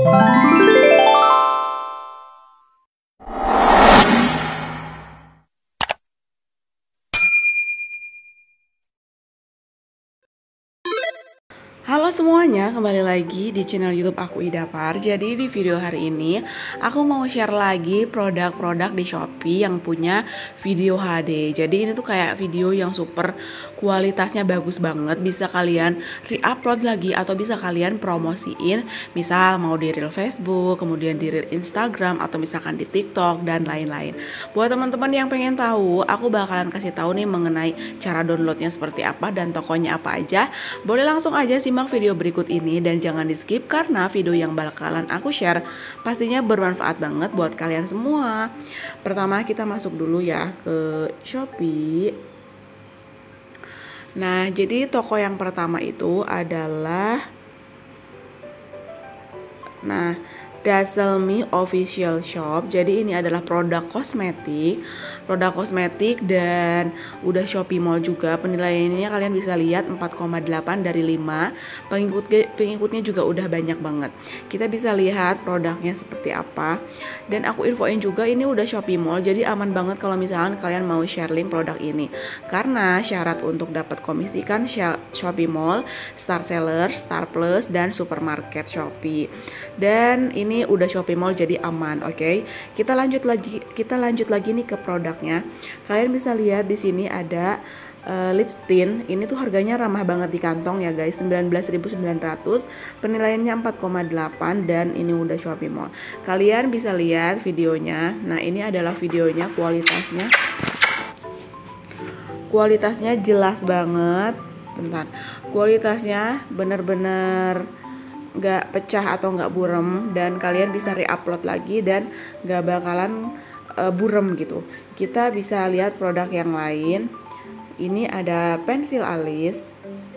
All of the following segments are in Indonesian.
Halo semuanya, kembali lagi di channel YouTube aku Idapar. Jadi di video hari ini aku mau share lagi produk-produk di Shopee yang punya video HD. Jadi ini tuh kayak video yang super kualitasnya bagus banget, bisa kalian re-upload lagi atau bisa kalian promosiin, misal mau di reel Facebook, kemudian di reel Instagram atau misalkan di TikTok dan lain-lain. Buat teman-teman yang pengen tahu, aku bakalan kasih tahu nih mengenai cara downloadnya seperti apa dan tokonya apa aja. Boleh langsung aja simak video berikut ini dan jangan di skip karena video yang bakalan aku share pastinya bermanfaat banget buat kalian semua. Pertama kita masuk dulu ya ke Shopee. Nah, jadi toko yang pertama itu adalah Dazzle Me Official Shop. Jadi ini adalah produk kosmetik dan udah Shopee Mall juga. Penilaiannya kalian bisa lihat 4,8 dari 5. Pengikutnya juga udah banyak banget. Kita bisa lihat produknya seperti apa. Dan aku infoin juga ini udah Shopee Mall, jadi aman banget kalau misalkan kalian mau share link produk ini. Karena syarat untuk dapat komisi kan Shopee Mall, Star Seller, Star Plus dan supermarket Shopee. Dan ini udah Shopee Mall jadi aman, oke? Kita lanjut lagi nih ke produknya. Kalian bisa lihat di sini ada lip tint. Ini tuh harganya ramah banget di kantong ya guys, 19.900. Penilaiannya 4,8 dan ini udah Shopee Mall. Kalian bisa lihat videonya. Nah, ini adalah videonya, kualitasnya jelas banget. Bentar. Kualitasnya bener-bener gak pecah atau gak burem, dan kalian bisa re-upload lagi dan gak bakalan burem gitu. Kita bisa lihat produk yang lain. Ini ada pensil alis.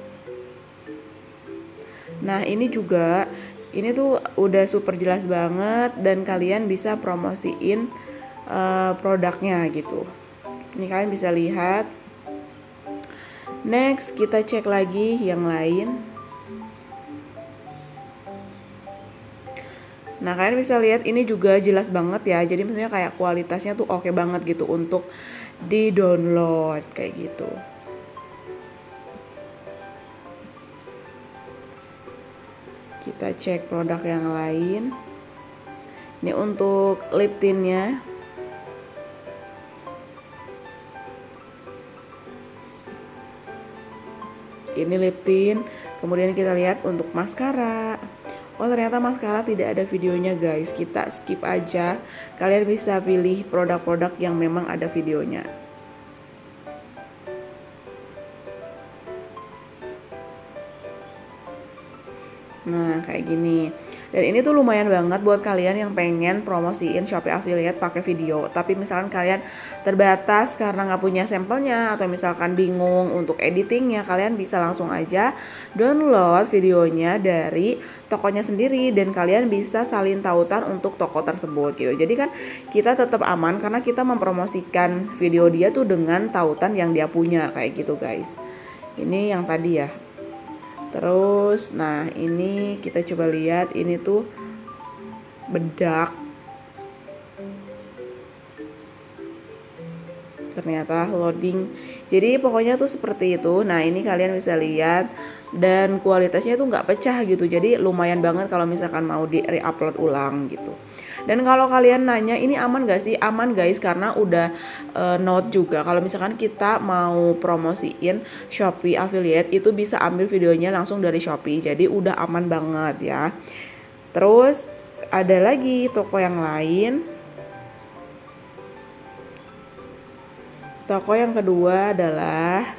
Nah, ini tuh udah super jelas banget dan kalian bisa promosiin produknya gitu. Ini kalian bisa lihat. Next, kita cek lagi yang lain. Nah, kalian bisa lihat ini juga jelas banget ya. Jadi maksudnya kayak kualitasnya tuh oke banget gitu untuk di download kayak gitu. Kita cek produk yang lain. Ini untuk lip tintnya. Ini lip tint. Kemudian kita lihat untuk maskara. Oh, ternyata maskara tidak ada videonya guys. Kita skip aja. Kalian bisa pilih produk-produk yang memang ada videonya. Nah, kayak gini. Dan ini tuh lumayan banget buat kalian yang pengen promosiin Shopee Affiliate pakai video. Tapi misalkan kalian terbatas karena nggak punya sampelnya atau misalkan bingung untuk editingnya, kalian bisa langsung aja download videonya dari tokonya sendiri dan kalian bisa salin tautan untuk toko tersebut gitu. Jadi kan kita tetap aman karena kita mempromosikan video dia tuh dengan tautan yang dia punya kayak gitu guys. Ini yang tadi ya. Terus, nah ini kita coba lihat, ini tuh bedak. Ternyata loading. Jadi pokoknya tuh seperti itu. Nah, ini kalian bisa lihat dan kualitasnya tuh nggak pecah gitu. Jadi lumayan banget kalau misalkan mau di re-upload ulang gitu. Dan kalau kalian nanya ini aman gak sih? Aman guys, karena udah note juga. Kalau misalkan kita mau promosiin Shopee Affiliate itu bisa ambil videonya langsung dari Shopee. Jadi udah aman banget ya. Terus ada lagi toko yang lain. Toko yang kedua adalah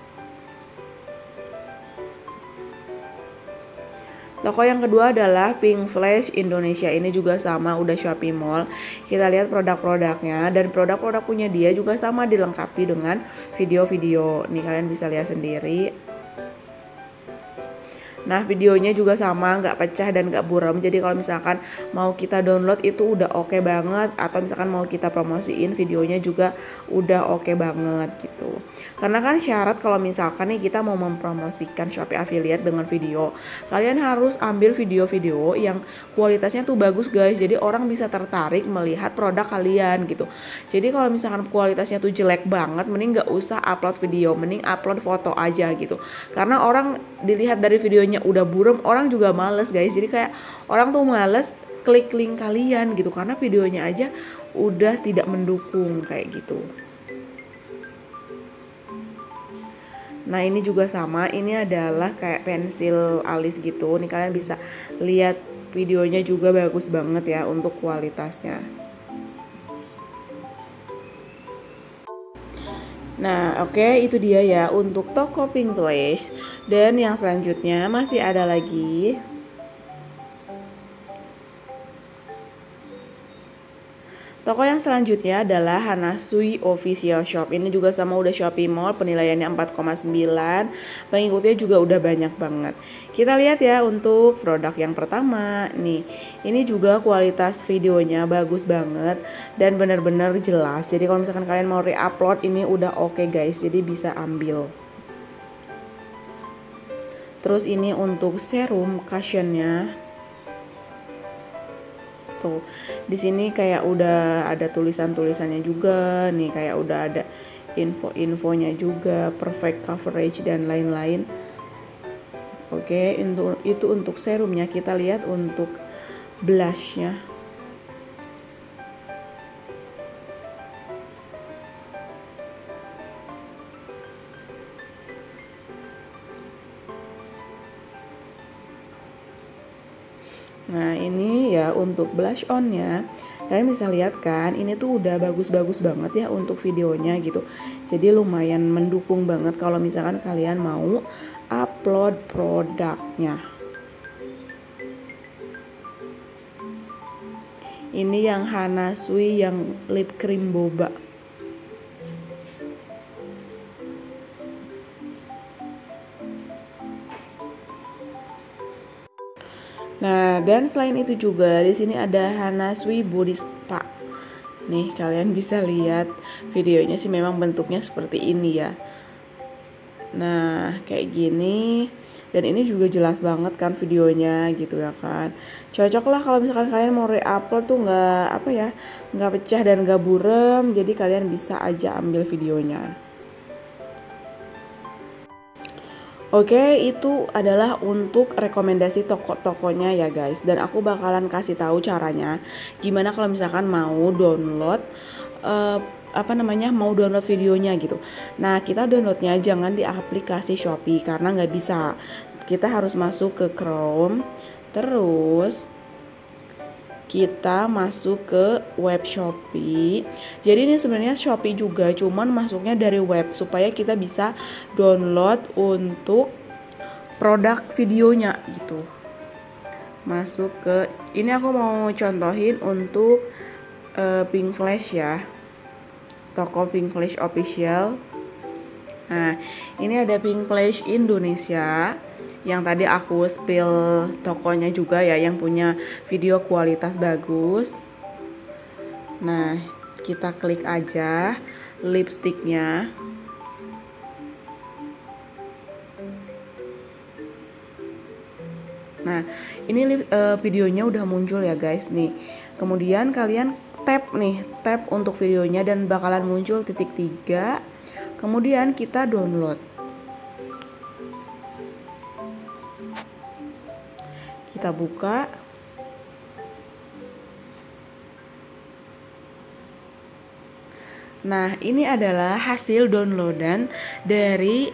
Pink Flash Indonesia. Ini juga sama, udah Shopee Mall. Kita lihat produk-produknya dan produk-produk punya dia juga sama dilengkapi dengan video-video. Nih kalian bisa lihat sendiri. Nah videonya juga sama, nggak pecah dan nggak buram. Jadi kalau misalkan mau kita download itu udah oke banget, atau misalkan mau kita promosiin videonya juga udah oke banget gitu. Karena kan syarat kalau misalkan nih kita mau mempromosikan Shopee Affiliate dengan video, kalian harus ambil video-video yang kualitasnya tuh bagus guys. Jadi orang bisa tertarik melihat produk kalian gitu. Jadi kalau misalkan kualitasnya tuh jelek banget, mending nggak usah upload video, mending upload foto aja gitu. Karena orang dilihat dari videonya udah buram, orang juga males guys. Jadi kayak orang tuh males klik link kalian gitu, karena videonya aja udah tidak mendukung kayak gitu. Nah ini juga sama, ini adalah kayak pensil alis gitu. Nih kalian bisa lihat videonya juga bagus banget ya untuk kualitasnya. Nah, oke, itu dia ya untuk toko Pinkflash. Dan yang selanjutnya masih ada lagi. Toko yang selanjutnya adalah Hanasui Official Shop. Ini juga sama udah Shopee Mall, penilaiannya 4,9. Pengikutnya juga udah banyak banget. Kita lihat ya untuk produk yang pertama. Nih, ini juga kualitas videonya bagus banget dan benar-benar jelas. Jadi kalau misalkan kalian mau re-upload ini udah oke guys. Jadi bisa ambil. Terus ini untuk serum cushionnya. Tuh, di sini kayak udah ada tulisan-tulisannya juga nih, kayak udah ada info-infonya juga, perfect coverage dan lain-lain. Oke, itu untuk serumnya. Kita lihat untuk blushnya. Nah ini ya untuk blush onnya, kalian bisa lihat kan ini tuh udah bagus-bagus banget ya untuk videonya gitu. Jadi lumayan mendukung banget kalau misalkan kalian mau upload produknya. Ini yang Hanasui yang lip cream boba. Nah, dan selain itu juga di sini ada Hanasui Body Spa. Nih, kalian bisa lihat videonya sih memang bentuknya seperti ini ya. Nah, kayak gini. Dan ini juga jelas banget kan videonya gitu ya kan. Cocok lah kalau misalkan kalian mau re-upload tuh nggak pecah dan nggak buram. Jadi kalian bisa aja ambil videonya. Oke, itu adalah untuk rekomendasi toko-tokonya ya guys. Dan aku bakalan kasih tahu caranya gimana kalau misalkan mau download mau download videonya gitu. Nah, kita downloadnya jangan di aplikasi Shopee karena nggak bisa. Kita harus masuk ke Chrome, terus kita masuk ke web Shopee. Jadi ini sebenarnya Shopee juga, cuman masuknya dari web supaya kita bisa download untuk produk videonya gitu. Masuk ke ini, aku mau contohin untuk Pinkflash ya. Toko Pinkflash Official. Nah, ini ada Pinkflash Indonesia yang tadi aku spill tokonya juga ya, yang punya video kualitas bagus. Nah, kita klik aja lipstiknya. Nah, ini videonya udah muncul ya guys nih. Kemudian kalian tap untuk videonya dan bakalan muncul titik 3. Kemudian kita download. Kita buka. Nah, ini adalah hasil downloadan dari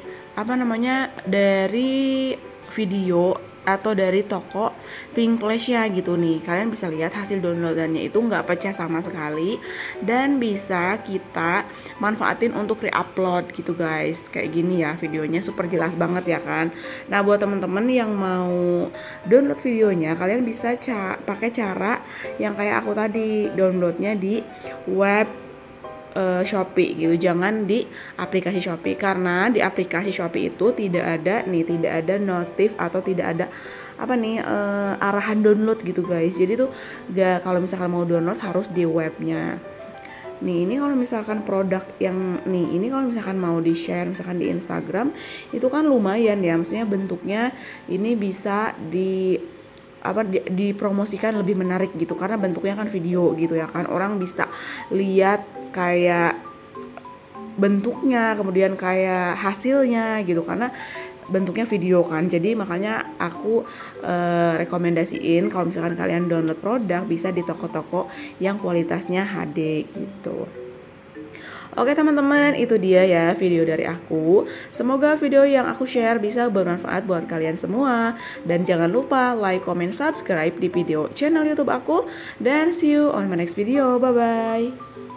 dari video atau dari toko Pinkflash ya gitu nih. Kalian bisa lihat hasil downloadannya itu nggak pecah sama sekali dan bisa kita manfaatin untuk re-upload gitu guys. Kayak gini ya videonya, super jelas banget ya kan. Nah, buat temen-temen yang mau download videonya, kalian bisa pakai cara yang kayak aku tadi, downloadnya di web Shopee gitu, jangan di aplikasi Shopee, karena di aplikasi Shopee itu tidak ada notif atau tidak ada arahan download gitu guys. Jadi tuh kalau misalkan mau download harus di webnya. Nih ini kalau misalkan produk yang ini kalau misalkan mau di share misalkan di Instagram itu kan lumayan ya, maksudnya bentuknya ini bisa dipromosikan lebih menarik gitu, karena bentuknya kan video gitu ya kan, orang bisa lihat kayak bentuknya, kemudian kayak hasilnya gitu, karena bentuknya video kan. Jadi makanya aku rekomendasiin kalau misalkan kalian download produk bisa di toko-toko yang kualitasnya HD gitu. Oke teman-teman, itu dia ya video dari aku. Semoga video yang aku share bisa bermanfaat buat kalian semua. Dan jangan lupa like, comment, subscribe di video channel YouTube aku. Dan see you on my next video. Bye-bye.